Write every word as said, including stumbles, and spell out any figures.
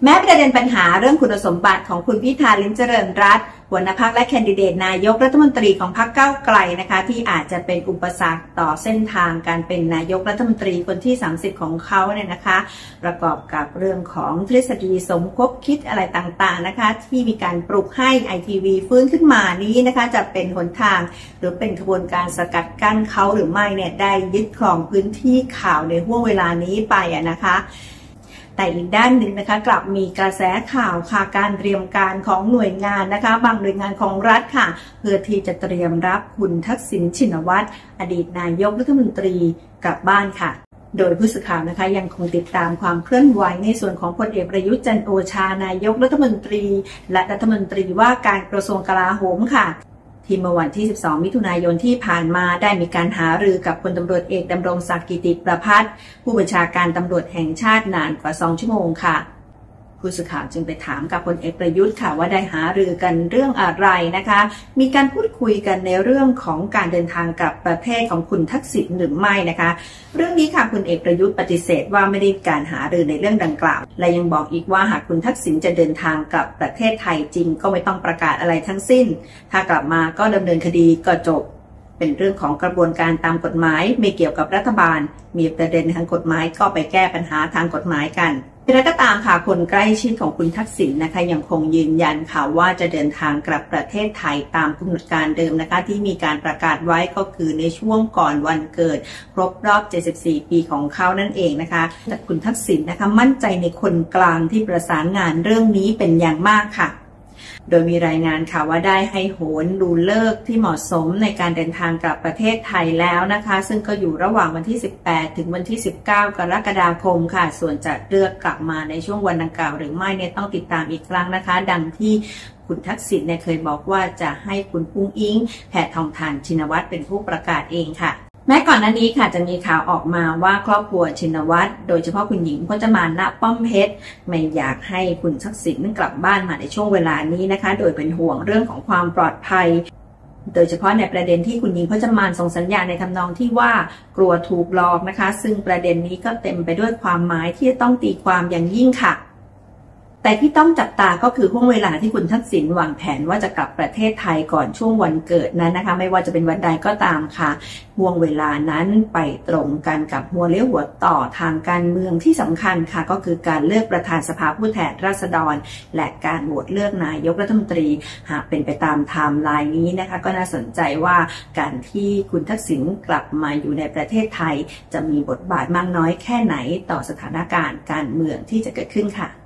แม้ประเด็นปัญหาเรื่องคุณสมบัติของคุณพิธาลิ้มเจริญรัตน์หัวหน้าพรรคและแคนดิเดตนายกรัฐมนตรีของพรรคก้าวไกลนะคะที่อาจจะเป็นอุปสรรคต่อเส้นทางการเป็นนายกรัฐมนตรีคนที่สามสิบของเขาเนี่ยนะคะประกอบกับเรื่องของทฤษฎีสมคบคิดอะไรต่างๆนะคะที่มีการปลุกให้ไอทีวีฟื้นขึ้นมานี้นะคะจะเป็นหนทางหรือเป็นขบวนการสกัดกั้นเขาหรือไม่เนี่ยได้ยึดครองพื้นที่ข่าวในห่วงเวลานี้ไปอะนะคะแต่อีกด้านหนึ่งนะคะกลับมีกระแสข่าวค่ะการเตรียมการของหน่วยงานนะคะบางหน่วยงานของรัฐค่ะเพื่อที่จะเตรียมรับคุณทักษิณชินวัตรอดีตนายกรัฐมนตรีกลับบ้านค่ะโดยผู้สื่อข่าวนะคะยังคงติดตามความเคลื่อนไหวในส่วนของพลเอกประยุทธ์จันทร์โอชานายกรัฐมนตรีและรัฐมนตรีว่าการกระทรวงกลาโหมค่ะที่เมื่อวันที่สิบสองมิถุนายนที่ผ่านมาได้มีการหารือกับพลตำรวจเอกดำรงศักดิ์กิติประภัสผู้บัญชาการตำรวจแห่งชาตินานกว่าสองชั่วโมงค่ะผู้สื่อข่าวจึงไปถามกับพลเอกประยุทธ์ค่ะว่าได้หารือกันเรื่องอะไรนะคะมีการพูดคุยกันในเรื่องของการเดินทางกลับประเทศของคุณทักษิณหรือไม่นะคะเรื่องนี้ค่ะคุณเอกประยุทธ์ปฏิเสธว่าไม่ได้การหารือในเรื่องดังกล่าวและยังบอกอีกว่าหากคุณทักษิณจะเดินทางกลับประเทศไทยจริงก็ไม่ต้องประกาศอะไรทั้งสิ้นถ้ากลับมาก็ดำเนินคดีก็จบเป็นเรื่องของกระบวนการตามกฎหมายไม่เกี่ยวกับรัฐบาลมีประเด็นทางกฎหมายก็ไปแก้ปัญหาทางกฎหมายกันอย่างไรก็ตามค่ะคนใกล้ชิดของคุณทักษิณนะคะยังคงยืนยันค่ะว่าจะเดินทางกลับประเทศไทยตามกำหนดการเดิมนะคะที่มีการประกาศไว้ก็คือในช่วงก่อนวันเกิดครบรอบเจ็ดสิบสี่ปีของเขานั่นเองนะคะแต่คุณทักษิณนะคะมั่นใจในคนกลางที่ประสานงานเรื่องนี้เป็นอย่างมากค่ะโดยมีรายงานค่ะว่าได้ให้โหนดูเลิกที่เหมาะสมในการเดินทางกลับประเทศไทยแล้วนะคะซึ่งก็อยู่ระหว่างวันที่สิบแปดถึงวันที่สิบเก้ากรกฎาคมค่ะส่วนจะเลือกกลับมาในช่วงวันดังกล่าวหรือไม่เนี่ยต้องติดตามอีกครั้งนะคะดังที่คุณทักษิณเนี่ยเคยบอกว่าจะให้คุณอุ้งอิงแพทองธารชินวัตรเป็นผู้ประกาศเองค่ะแม้ก่อนหน้านี้ค่ะจะมีข่าวออกมาว่าครอบครัวชินวัตรโดยเฉพาะคุณหญิงพจมาน ณ ป้อมเพชรไม่อยากให้คุณทักษิณกลับบ้านมาในช่วงเวลานี้นะคะโดยเป็นห่วงเรื่องของความปลอดภัยโดยเฉพาะในประเด็นที่คุณหญิงพจมานส่งสัญญาณในทำนองที่ว่ากลัวถูกหลอกนะคะซึ่งประเด็นนี้ก็เต็มไปด้วยความหมายที่จะต้องตีความอย่างยิ่งค่ะแต่ที่ต้องจับตาก็คือห่วงเวลาที่คุณทักษิณวางแผนว่าจะกลับประเทศไทยก่อนช่วงวันเกิดนั้นนะคะไม่ว่าจะเป็นวันใดก็ตามค่ะห่วงเวลานั้นไปตรงกันกับหัวเลี้ยวหัวต่อทางการเมืองที่สำคัญค่ะก็คือการเลือกประธานสภาผู้แทนราษฎรและการโหวตเลือกนายกรัฐมนตรีหากเป็นไปตามไทม์ไลน์นี้นะคะก็น่าสนใจว่าการที่คุณทักษิณกลับมาอยู่ในประเทศไทยจะมีบทบาทมากน้อยแค่ไหนต่อสถานการณ์การเมืองที่จะเกิดขึ้นค่ะ